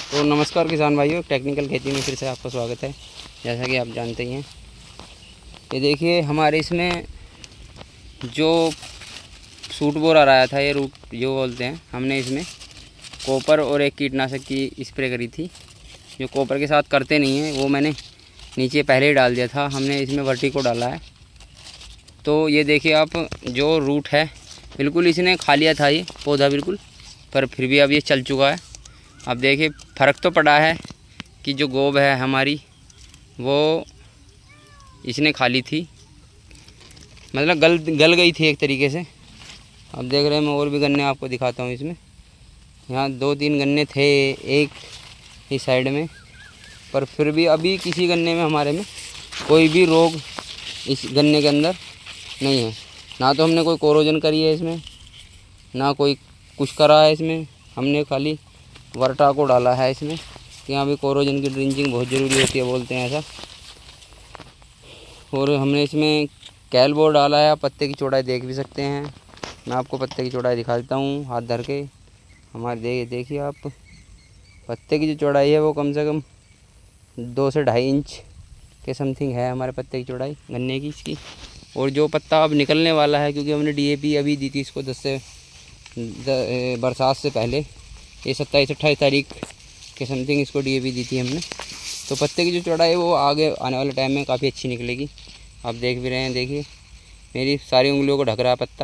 तो नमस्कार किसान भाइयों, टेक्निकल खेती में फिर से आपका स्वागत है। जैसा कि आप जानते ही हैं, ये देखिए हमारे इसमें जो सूट बोर आ रहा था, ये रूट जो बोलते हैं, हमने इसमें कॉपर और एक कीटनाशक की स्प्रे करी थी। जो कॉपर के साथ करते नहीं हैं वो मैंने नीचे पहले ही डाल दिया था। हमने इसमें वर्टिको डाला है। तो ये देखिए आप, जो रूट है बिल्कुल इसने खा लिया था ये पौधा बिल्कुल, पर फिर भी अब ये चल चुका है। अब देखिए फ़र्क तो पड़ा है कि जो गोब है हमारी वो इसने खा ली थी, मतलब गल गई थी एक तरीके से। अब देख रहे हैं, मैं और भी गन्ने आपको दिखाता हूँ। इसमें यहाँ 2-3 गन्ने थे एक ही साइड में, पर फिर भी अभी किसी गन्ने में हमारे में कोई भी रोग इस गन्ने के अंदर नहीं है। ना तो हमने कोई कोरोजन करी है इसमें, ना कोई कुछ करा है इसमें। हमने खाली वर्टा को डाला है इसमें कि यहाँ भी कोरोजन की ड्रिंचिंग बहुत ज़रूरी होती है, बोलते हैं ऐसा। और हमने इसमें कैलबोर्ड डाला है। आप पत्ते की चौड़ाई देख भी सकते हैं। मैं आपको पत्ते की चौड़ाई दिखा देता हूँ हाथ धर के। हमारे देखिए आप, पत्ते की जो चौड़ाई है वो कम से कम 2 से 2.5 इंच के समथिंग है हमारे पत्ते की चौड़ाई गन्ने की इसकी। और जो पत्ता अब निकलने वाला है, क्योंकि हमने DAP अभी दी थी इसको 10 से बरसात से पहले, ये 27-28 तारीख के समथिंग इसको DAP दी थी हमने। तो पत्ते की जो चौड़ाई है वो आगे आने वाले टाइम में काफ़ी अच्छी निकलेगी। आप देख भी रहे हैं, देखिए मेरी सारी उंगलियों को ढक रहा है पत्ता।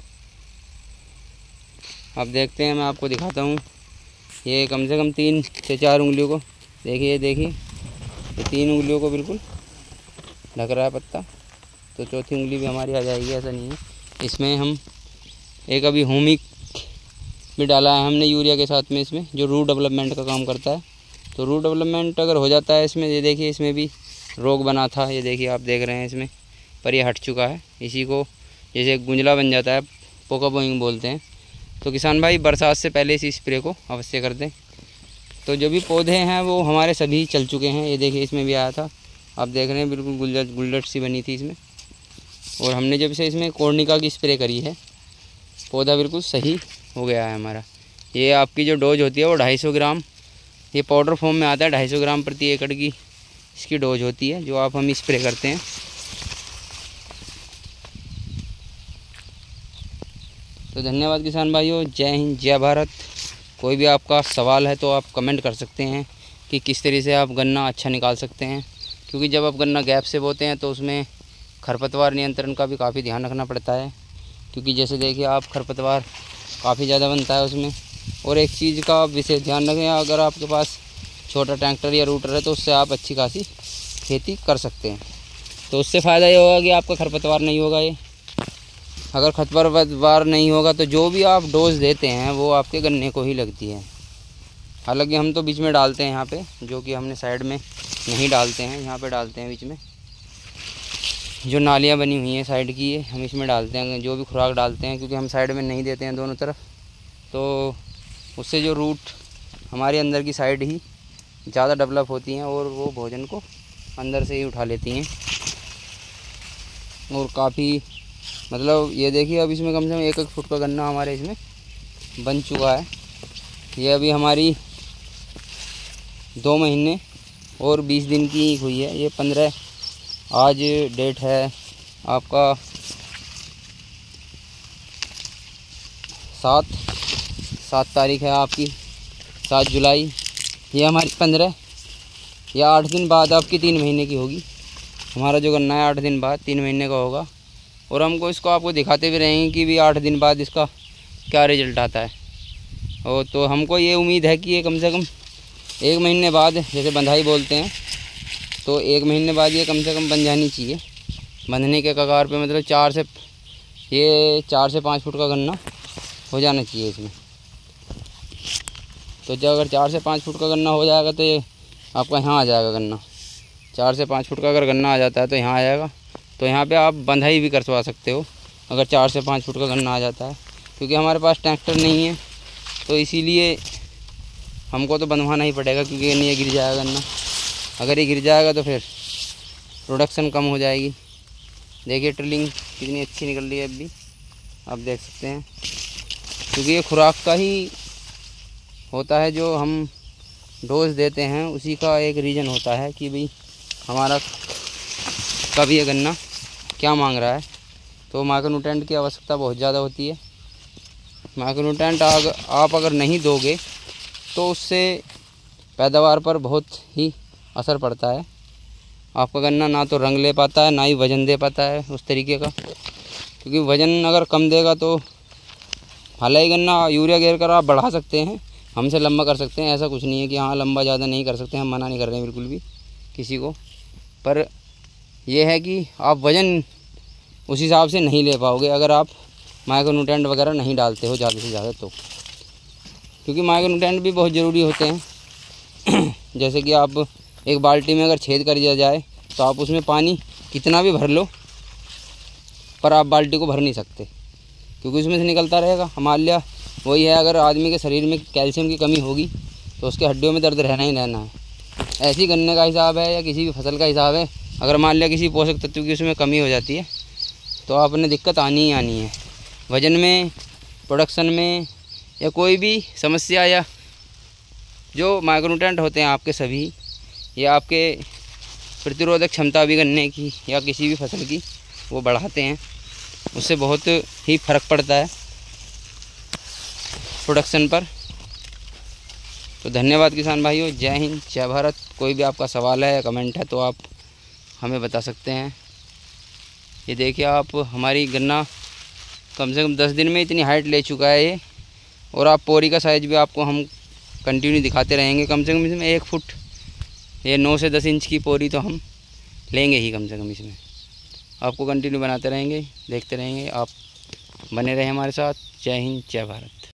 अब देखते हैं, मैं आपको दिखाता हूँ। ये कम से कम 3 से 4 उंगलियों को देखिए ये 3 उंगलियों को बिल्कुल ढक रहा है पत्ता। तो चौथी उंगली भी हमारी आ जाएगी, ऐसा नहीं है। इसमें हम एक अभी होमिक भी डाला है हमने यूरिया के साथ में इसमें, जो रूट डेवलपमेंट का काम करता है। तो रूट डेवलपमेंट अगर हो जाता है इसमें, ये देखिए इसमें भी रोग बना था, ये देखिए आप देख रहे हैं इसमें, पर ये हट चुका है। इसी को जैसे गुंजला बन जाता है, पोका बोइंग बोलते हैं। तो किसान भाई बरसात से पहले इस स्प्रे को अवश्य कर दें। तो जो भी पौधे हैं वो हमारे सभी चल चुके हैं। ये देखिए इसमें भी आया था, आप देख रहे हैं बिल्कुल गुलदट सी बनी थी इसमें। और हमने जब से इसमें कोर्निका की स्प्रे करी है, पौधा बिल्कुल सही हो गया है हमारा। ये आपकी जो डोज होती है वो 250 ग्राम, ये पाउडर फॉर्म में आता है। 250 ग्राम प्रति एकड़ की इसकी डोज होती है, जो आप हम स्प्रे करते हैं। तो धन्यवाद किसान भाइयों, जय हिंद, जय भारत। कोई भी आपका सवाल है तो आप कमेंट कर सकते हैं कि किस तरह से आप गन्ना अच्छा निकाल सकते हैं। क्योंकि जब आप गन्ना गैप से बोते हैं तो उसमें खरपतवार नियंत्रण का भी काफ़ी ध्यान रखना पड़ता है। क्योंकि जैसे देखिए आप, खरपतवार काफ़ी ज़्यादा बनता है उसमें। और एक चीज़ का आप विशेष ध्यान रखें, अगर आपके पास छोटा ट्रैक्टर या रूटर है तो उससे आप अच्छी खासी खेती कर सकते हैं। तो उससे फ़ायदा ये होगा कि आपका खरपतवार नहीं होगा। ये अगर खरपतवार नहीं होगा तो जो भी आप डोज देते हैं वो आपके गन्ने को ही लगती है। हालांकि हम तो बीच में डालते हैं यहाँ पे, जो कि हमने साइड में नहीं डालते हैं, यहाँ पे डालते हैं बीच में। जो नालियाँ बनी हुई हैं साइड की, ये हम इसमें डालते हैं जो भी खुराक डालते हैं, क्योंकि हम साइड में नहीं देते हैं दोनों तरफ। तो उससे जो रूट हमारे अंदर की साइड ही ज़्यादा डेवलप होती हैं और वो भोजन को अंदर से ही उठा लेती हैं। और काफ़ी, मतलब ये देखिए अब इसमें कम से कम 1-1 फुट का गन्ना हमारे इसमें बन चुका है। ये अभी हमारी 2 महीने और 20 दिन की हुई है। ये 15, आज डेट है आपका 7 तारीख है आपकी, 7 जुलाई। ये हमारी 15 या 8 दिन बाद आपकी 3 महीने की होगी। हमारा जो गन्ना है 8 दिन बाद 3 महीने का होगा। और हमको इसको आपको दिखाते भी रहेंगे कि भी 8 दिन बाद इसका क्या रिज़ल्ट आता है। और तो हमको ये उम्मीद है कि ये कम से कम 1 महीने बाद, जैसे बंधाई बोलते हैं, तो 1 महीने बाद ये कम से कम बन जानी चाहिए। बंधने के कगार पे, मतलब 4 से 5 फुट का गन्ना हो जाना चाहिए इसमें। तो जब अगर 4 से 5 फुट का गन्ना हो जाएगा तो ये आपका यहाँ आ जाएगा गन्ना। 4 से 5 फुट का अगर गन्ना आ जाता है तो यहाँ आ जाएगा। तो यहाँ पे आप बंधाई भी करवा सकते हो अगर 4 से 5 फुट का गन्ना आ जाता है। क्योंकि हमारे पास ट्रैक्टर नहीं है तो इसीलिए हमको तो बंधवाना ही पड़ेगा, क्योंकि ये गिर जाएगा गन्ना। अगर ये गिर जाएगा तो फिर प्रोडक्शन कम हो जाएगी। देखिए ट्रिलिंग कितनी अच्छी निकल रही है अभी, आप देख सकते हैं। क्योंकि ये खुराक का ही होता है जो हम डोज देते हैं उसी का एक रीज़न होता है कि भाई हमारा कब ये गन्ना क्या मांग रहा है। तो माइक्रोन्यूट्रेंट की आवश्यकता बहुत ज़्यादा होती है। माइक्रोन्यूट्रेंट आप अगर नहीं दोगे तो उससे पैदावार पर बहुत ही असर पड़ता है। आपका गन्ना ना तो रंग ले पाता है, ना ही वज़न दे पाता है उस तरीके का, क्योंकि वज़न अगर कम देगा तो हालांकि गन्ना यूरिया घेर कर आप बढ़ा सकते हैं, हमसे लंबा कर सकते हैं, ऐसा कुछ नहीं है कि हाँ लंबा ज़्यादा नहीं कर सकते, हम मना नहीं कर रहे हैं बिल्कुल भी किसी को, पर यह है कि आप वज़न उस हिसाब से नहीं ले पाओगे अगर आप माइक्रोन्यूट्रेंट वगैरह नहीं डालते हो ज़्यादा से ज़्यादा तो, क्योंकि माइक्रोन्यूट्रेंट भी बहुत ज़रूरी होते हैं। जैसे कि आप एक बाल्टी में अगर छेद कर दिया जाए तो आप उसमें पानी कितना भी भर लो पर आप बाल्टी को भर नहीं सकते, क्योंकि उसमें से निकलता रहेगा। मान लिया वही है, अगर आदमी के शरीर में कैल्शियम की कमी होगी तो उसके हड्डियों में दर्द रहना ही रहना है। ऐसी गन्ने का हिसाब है या किसी भी फसल का हिसाब है, अगर मान लिया किसी पोषक तत्व की उसमें कमी हो जाती है तो आपने दिक्कत आनी ही आनी है, वज़न में, प्रोडक्शन में, या कोई भी समस्या। या जो माइक्रोन्यूट्रेंट होते हैं आपके सभी, या आपके प्रतिरोधक क्षमता भी गन्ने की या किसी भी फसल की वो बढ़ाते हैं, उससे बहुत ही फ़र्क पड़ता है प्रोडक्शन पर। तो धन्यवाद किसान भाइयों, जय हिंद, जय भारत। कोई भी आपका सवाल है या कमेंट है तो आप हमें बता सकते हैं। ये देखिए आप, हमारी गन्ना कम से कम 10 दिन में इतनी हाइट ले चुका है ये, और आप पोरी का साइज़ भी आपको हम कंटिन्यू दिखाते रहेंगे। कम से कम इसमें 1 फुट, ये 9 से 10 इंच की पोरी तो हम लेंगे ही कम से कम इसमें। आपको कंटिन्यू बनाते रहेंगे, देखते रहेंगे, आप बने रहें हमारे साथ। जय हिंद, जय भारत।